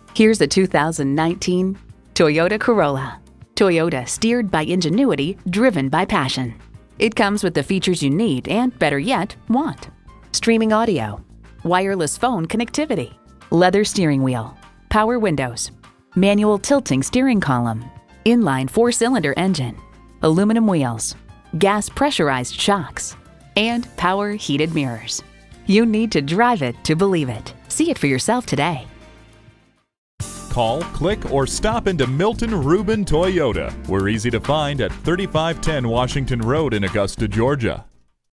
Here's a 2019 Toyota Corolla. Toyota, steered by ingenuity, driven by passion. It comes with the features you need and, better yet, want. Streaming audio, wireless phone connectivity, leather steering wheel, power windows, manual tilting steering column, inline 4-cylinder engine, aluminum wheels, gas pressurized shocks, and power heated mirrors. You need to drive it to believe it. See it for yourself today. Call, click, or stop into Milton Ruben Toyota. We're easy to find at 3510 Washington Road in Augusta, Georgia.